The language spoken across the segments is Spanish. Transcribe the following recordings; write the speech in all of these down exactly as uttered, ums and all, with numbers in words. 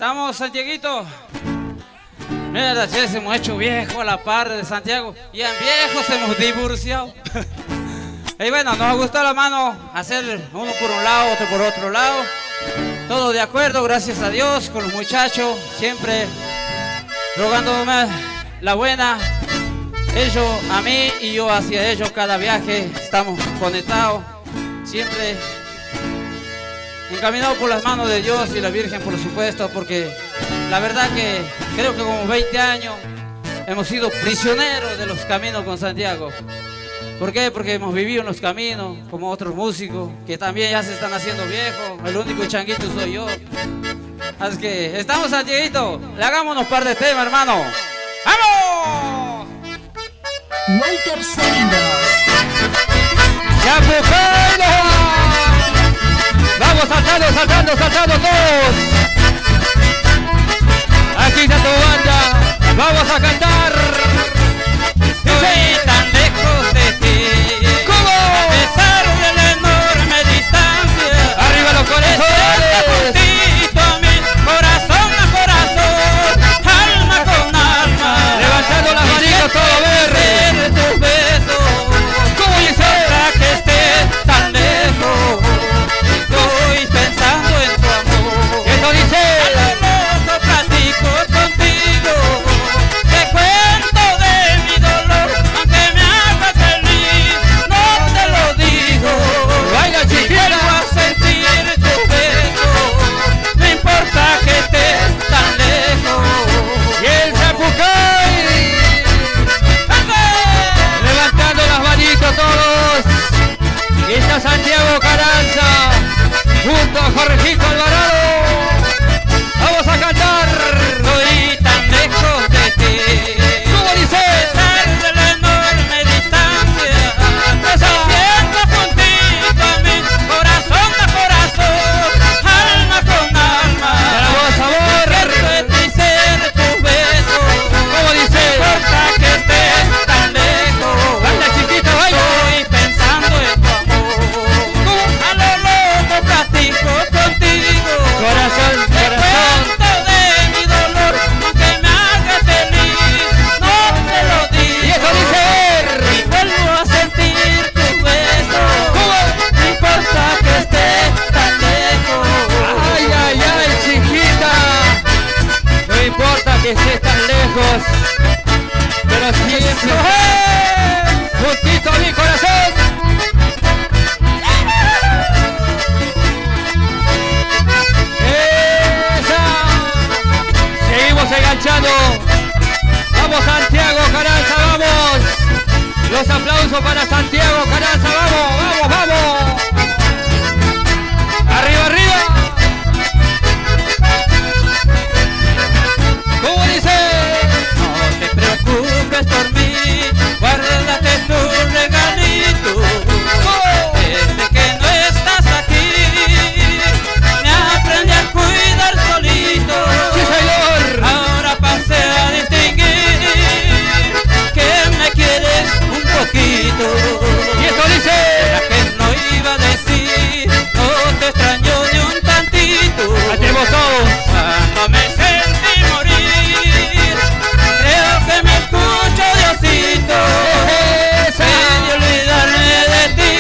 Estamos, Santiaguito. Mira, che, se hemos hecho viejo a la par de Santiago. Y en viejos hemos divorciado. Y bueno, nos ha gustado la mano hacer uno por un lado, otro por otro lado. Todo de acuerdo, gracias a Dios, con los muchachos, siempre rogándome la buena. Ellos a mí y yo hacia ellos, cada viaje estamos conectados, siempre encaminados por las manos de Dios y la Virgen, por supuesto, porque la verdad que creo que como veinte años hemos sido prisioneros de los caminos con Santiago. ¿Por qué? Porque hemos vivido en los caminos, como otros músicos, que también ya se están haciendo viejos. El único changuito soy yo. Así que estamos, Santiaguito, le hagamos un par de temas, hermano. ¡Vamos! Walter Sonidos. ¡Chapucano! Vamos saltando, saltando, saltando todos. Aquí está tu banda. Vamos a cantar. Estoy tan lejos de ti. ¿Cómo? A pesar de la enorme distancia. Arriba los corazones. Juntito a mí, corazón a corazón, alma con alma. Levantando las manitos todo verde. Tus besos. ¿Cómo dice? Para que estés tan lejos. Estoy pensando en tu amor. ¿Eso dice? A lo loco platico contigo. Te cuento de mi dolor, aunque me hagas feliz, no te lo digo. Baila, chiquita. Vuelvo a sentir tu beso, no importa que estés tan lejos. Y el Zapucay, levantando las manitos todos. Y está Santiago Carranza junto a Jorgito Alvarado. Vamos a cantar. Estoy tan lejos de ti. ¿Cómo dice? A pesar de la enorme distancia, me siento contigo a mí, corazón a corazón, alma con alma. Para vos, amor. Quiero estrechar tus besos. ¿Cómo dice? No importa que estés tan lejos. Baila, chiquita, baila. Estoy pensando en tu amor. ¿Cómo? A lo loco platico contigo. Corazón, corazón. Te cuento de mi dolor, aunque me hagas feliz, no te lo digo. ¿Y eso dice? Y vuelvo a sentir tu beso. ¿Cómo? No importa que estés tan lejos. Ay, ay, ay, chiquita. No importa que estés tan lejos, pero siempre juntito a mi corazón. ¡Esa! Seguimos enganchando. Vamos, Santiago Carranza, vamos. Los aplausos para Santiago Carranza, vamos, vamos, vamos. Arriba, arriba. ¿Cómo dice? No te preocupes por mí, guárdate tu regalito. Desde que no estás aquí, me aprendí a cuidar solito. Sí, señor. Ahora pasé a distinguir que me quieres un poquito. ¿Y esto dice? ¿Será que no iba a decir no te extraño ni un tantito? Hacemos todos. Cuando me sentí morir, creo que me escucho, Diosito. Pedí olvidarme de ti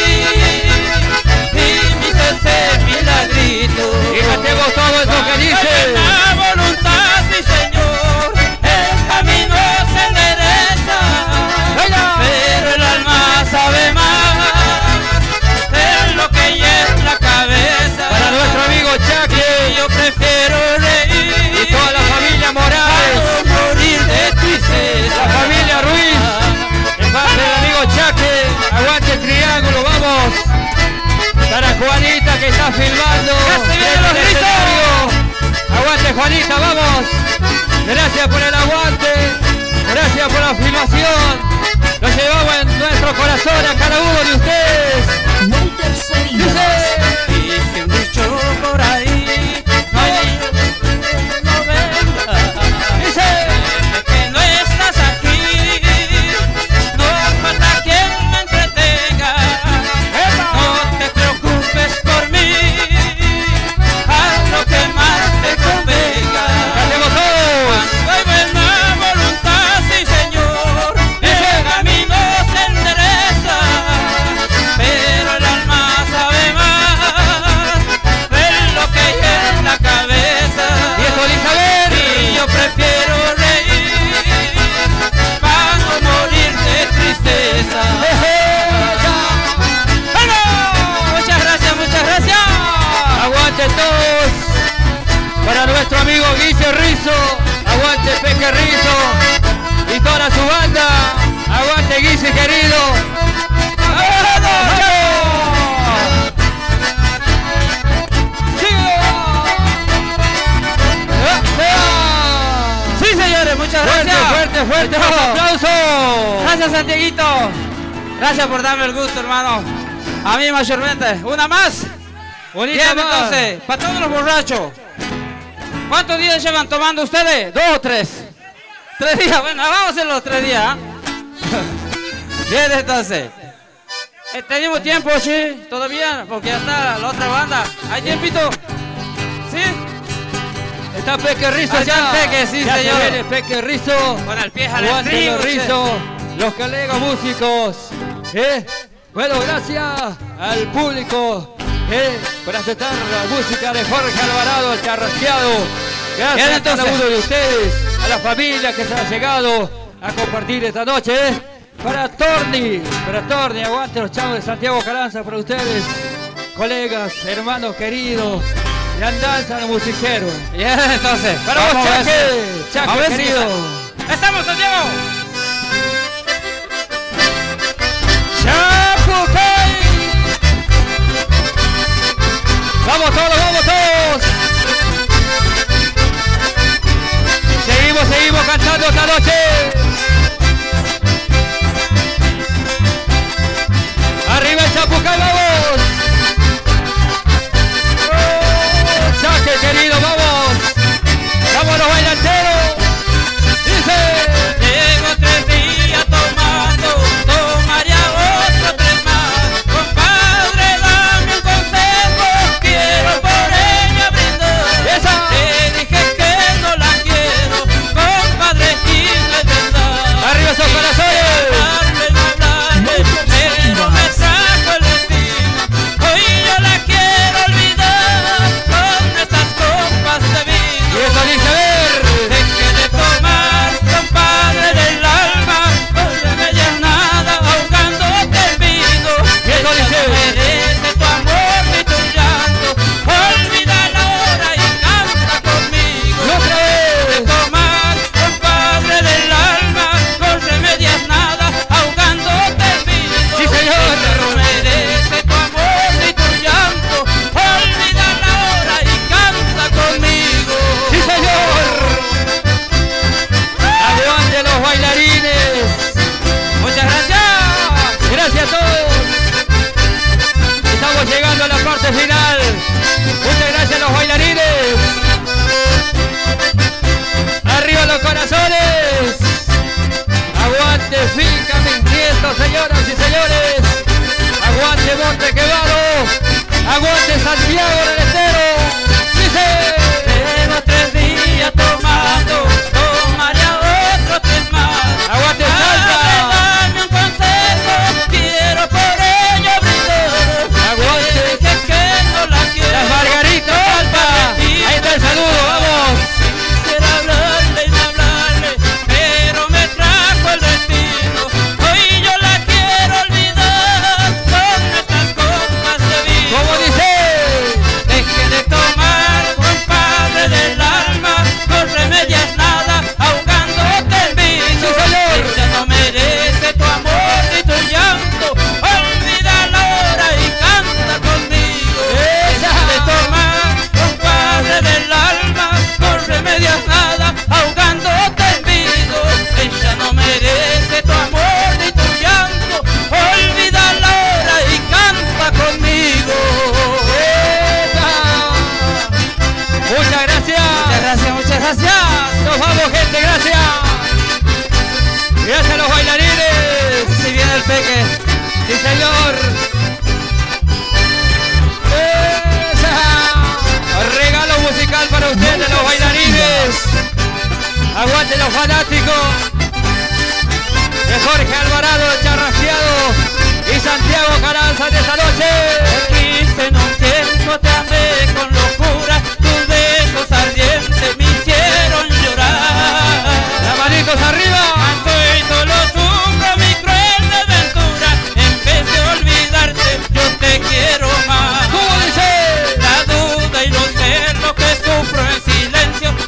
y me hizo ese milagrito. Y hacemos todo eso que dice. La voluntad, sí, Señor, el camino se endereza, pero el alma sabe más de lo que lleva la cabeza. Para nuestro amigo Chaque, yo prefiero reír. Y toda la familia Morales, a morir de tristeza. La familia Ruiz, en parte del amigo Chaque. Aguante Triángulo, vamos. Para Juanita que está filmando. ¡Ya se vienen los gritos! Aguante, Juanita, vamos. Gracias por el aguante. Gracias por la filmación. Lo llevamos en nuestro corazón a cada uno de ustedes. Walter Sonidos. Dice un dicho por ahí, no hay no venga. Dice que no estás aquí, no falta quien me entretenga. No te preocupes por mí, haz lo que más te convenga. amigo Guille Rizzo, aguante Peque Rizzo y toda su banda, aguante Guille querido. Sí, señores, muchas Fuerte, gracias. fuerte, fuerte, Bravo. un aplauso. Gracias, Santiaguito. Gracias por darme el gusto, hermano. A mí mayormente. Una más. Bonita Bien, más. entonces, para todos los borrachos. ¿Cuántos días llevan tomando ustedes? ¿Dos o tres? Tres días. Bueno, vamos a hacer los tres días. ¿Ah? Bien, entonces. Eh, ¿Tenemos tiempo, sí? ¿Todavía? Porque ya está la otra banda. ¿Hay tiempito? ¿Sí? Está Peque Rizzo Allá ya. Peque, sí, ya señor. se viene Peque Rizzo. Con el pie al Aguante estribo, los che. Rizzo, los colegas músicos. ¿eh? Bueno, gracias al público ¿eh? por aceptar la música de Jorge Alvarado, el Charrasqueado. Gracias Bien, a cada entonces. uno de ustedes, a la familia que se ha llegado a compartir esta noche. ¿eh? Para Torni, para Torni, aguante los chavos de Santiago Carranza, para ustedes, colegas, hermanos queridos, de andanza los musiqueros. Bien, entonces. Para vamos vos, a ver Chaque, si- Chaque, vamos a ver si querido. está. ¡Estamos, Santiago! ¡Chapucay! ¡Vamos todos, vamos todos! Seguimos, seguimos cantando esta noche. ¡Arriba el Chapucay, vamos! ¡Oh, Chaque, querido, vamos! ¡Vamos los bailanteros! ¡Dice! Llevo tres días tomando, tomaría otro tres más. Compadre, dame un consejo, quiero por ella brindar. ¡Esa! Te dije que no la quiero, compadre, y no es verdad. ¡Arriba esos corazones! Hablarle, no hablarle, pero me trajo el destino. Hoy yo la quiero olvidar con estas copas de vino. Y eso dice, a ver. Deje de tomar, compadre del alma, no le vayas nada ahogándote el vino. Y eso dice. No merece tu amor ni tu llanto, olvida la hora y canta conmigo. Y otra vez. De tomar, compadre del alma, no remedias nada ahogándote el vino. Sí, señor. No merece tu amor ni tu llanto, olvida la hora y canta conmigo. ¡Sí, señor! ¡Adelante los bailarines! Muchas gracias. ¡Gracias a todos! Estamos llegando a la parte final. Muchas gracias a los bailarines. ¡Arriba los corazones! ¡Aguante Finca, mis nietos, señoras y señores! ¡Aguante Monte Quebrado! ¡Aguante Santiago del Estero! ¡Dice! Llevo tres días tomando, tomaría otro tres más. ¡Aguante Salta! Dame un consejo, quiero por ella brindar. ¡Aguante! Te dije que no la quiero. ¡Las Margaritas, Salta! ¡Ahí está el saludo, vamos! Quisiera hablarle y no hablarle, pero me trajo el destino. Hoy yo la quiero olvidar con estas copas de vino. ¿Cómo dice? Deje de tomar, compadre del alma, no remedias nada ahogándote el vino. Sí, señor. Ella no merece tu amor ni tu llanto, olvida la hora y canta conmigo. Esa. Deje de tomar, compadre del alma, no remedias nada ahogándote el vino. Ella no merece tu amor ni tu llanto, olvida la hora y canta conmigo. Muchas gracias. Muchas gracias, muchas gracias. Nos vamos, gente, gracias. Gracias a los bailarines. Si viene el peque. Sí, señor. Esa. Regalo musical para ustedes, los bailarines. Aguante los fanáticos de Jorge Alvarado, el Charrasqueado y Santiago Carranza de esta noche. Quise en un tiempo, te amé con locura, tus besos ardientes me hicieron llorar. Las manitos arriba. Canto y solo sufro mi cruel desventura, en vez de olvidarte yo te quiero más. ¿Cómo dice? La duda y los celos que sufro en silencio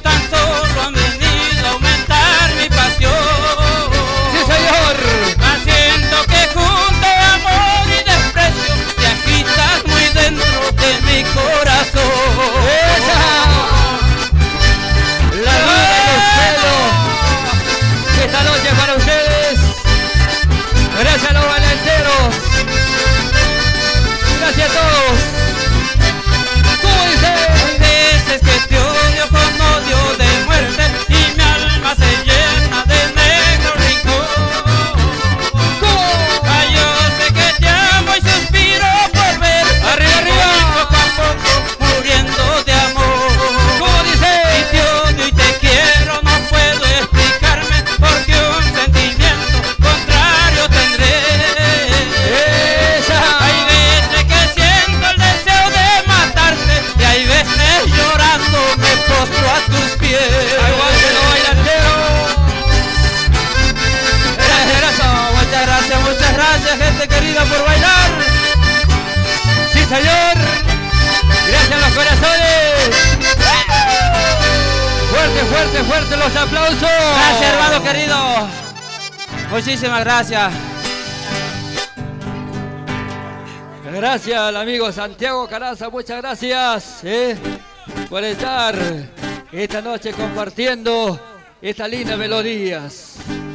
fuerte, fuerte los aplausos. Gracias, hermano querido. Muchísimas gracias. Gracias al amigo Santiago Carranza, muchas gracias eh, por estar esta noche compartiendo estas lindas melodías.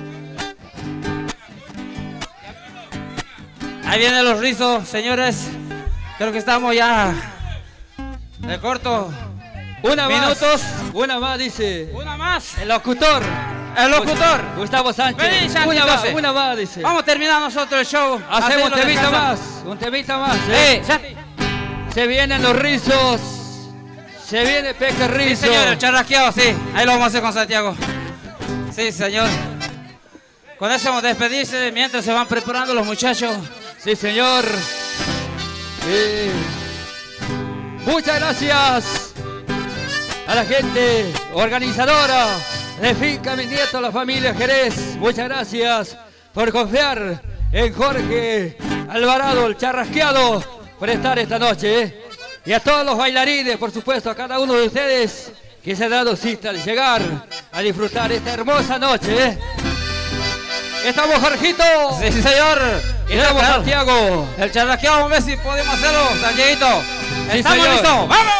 Ahí vienen los rizos, señores. Creo que estamos ya de corto. Una Minutos. más, una más dice Una más. el locutor. El locutor. Gustavo Sánchez. Vení, Santi, una más, entonces. una más dice. Vamos a terminar nosotros el show. Hacemos un Hacelo temita descansar. más, un temita más. ¿eh? Eh, Santi. Se vienen los rizos. Se viene Peque Sí, Rizo. señor, el charrasqueado, sí. Ahí lo vamos a hacer con Santiago. Sí, señor. Con eso vamos a despedirse mientras se van preparando los muchachos. Sí, señor. Sí. Muchas gracias a la gente organizadora de Finca Mi Nieto, la familia Jerez. Muchas gracias por confiar en Jorge Alvarado, el charrasqueado, por estar esta noche. ¿eh? Y a todos los bailarines, por supuesto, a cada uno de ustedes que se ha dado cita de llegar a disfrutar esta hermosa noche. ¿eh? Estamos, Jorgito. Sí, señor. Estamos, Claro. Santiago. El charrasqueado, vamos a ver si podemos hacerlo, Santiaguito. Sí, Estamos señor. listos. ¡Vamos!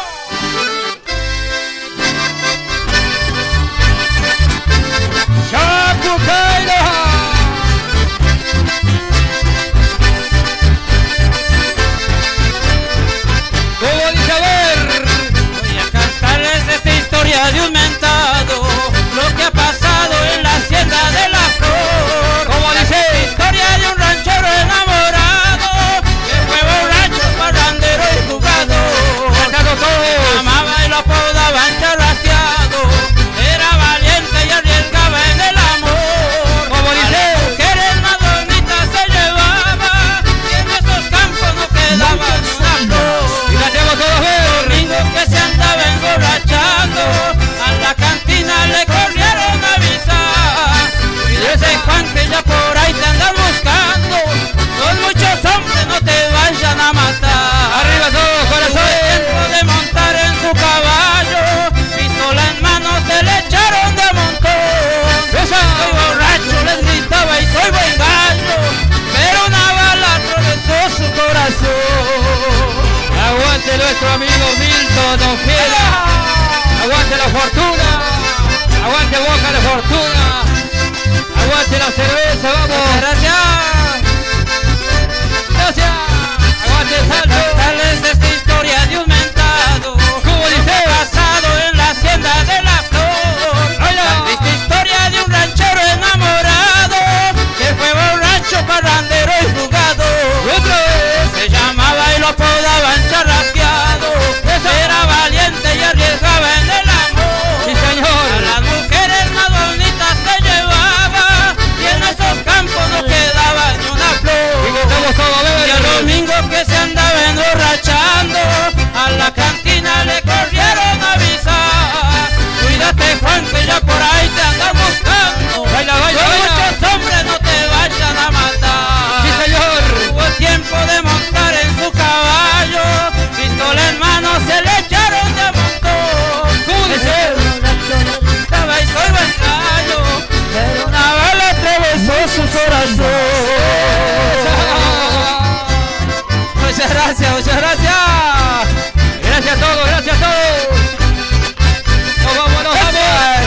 ¡Chacucaira! ¿Cómo dice? A ver. Voy a cantarles esta historia de un mentado, lo que ha pasado en la hacienda de la flor. ¿Cómo dice? La historia de un ranchero enamorado, que fue borracho, parrandero y jugador. Cantando todos. Amaba y lo apodaban charrasqueado, era valiente y arriesgaba en el amor. ¿Cómo dice? A las mujeres más bonitas se llevaba, y en esos campos no quedaba ni una flor. Y cantemos todos, a ver. Domingo que se andaba emborrachando, a la cantina le corrieron a avisar. Cuídate, Juan, que ya por ahí te andan buscando, son muchos hombres, no te vayan a matar. Arriba todos, corazones. Dentro de montar en su caballo, pistola en mano se le echaron de montón. ¡Esa! Soy borracho, les gritaba y soy buen gallo, pero una bala atravesó su corazón. Aguante nuestro amigo Milton, don Fiera. Aguante la fortuna. Aguante Boca de Fortuna. Aguante la cerveza, vamos. Gracias. Gracias. Aguante el salto. Contarles esta historia de un mentado, ¿Cómo dice? pasado en la hacienda de la flor. ¡Hola! La triste historia de un ranchero enamorado, que fue borracho, parrandero y jugador. Otra vez. Se llamaba y lo apodaban charrasqueado, era valiente y arriesgaba en el amor. Sí, señor. A las mujeres más bonitas se llevaba, y en esos campos no quedaba ni una flor. Y cantamos todo, a ver. Y el domingo que se andaba emborrachando, a la cantina le corrieron a avisar. Cuídate, Juan, que ya por ahí te andan buscando. Baila, baila, Son baila. muchos hombres, no te vayan a matar. Sí, señor. Tuvo tiempo de montar en su caballo, pistola en mano se le echaron de montón. ¿Cómo dice? Estaba y soy buen gallo, pero una bala atravesó su corazón. Muchas gracias, muchas gracias. Gracias a todos, gracias a todos. Nos vamos, nos vamos.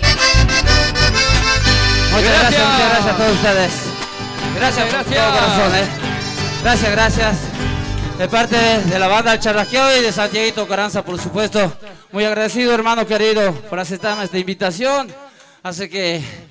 Muchas gracias, Gracias. muchas gracias a todos ustedes. Gracias, Gracias. por todo corazón, eh. Gracias, gracias. De parte de la banda El Charrasqueado y de Santiaguito Carranza, por supuesto. Muy agradecido, hermano querido, por aceptarme esta invitación. Así que